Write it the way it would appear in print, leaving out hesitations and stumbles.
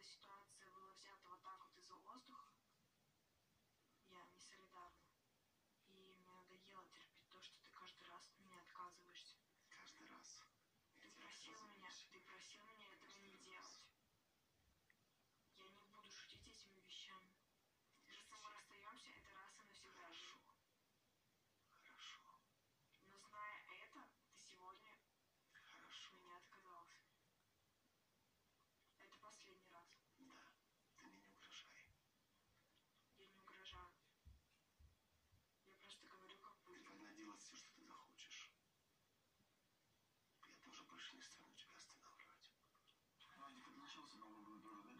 ситуация была взята вот так вот из-за воздуха, я не солидарна. И мне надоело терпеть то, что ты каждый раз от меня отказываешься. Каждый раз. Ты просил меня этого не делать. Я не буду шутить этими вещами. Если мы расстаемся, это раз и навсегда. Хорошо. Хорошо. Но зная это, ты сегодня Хорошо. меня отказался. Это последний раз. Да, ты мне не угрожай. Я не угрожаю. Я просто говорю, как Ты будет. вольна делать все, что ты захочешь. Я тоже больше не стану тебя останавливать. Вадик, ты начался на выборы дорого.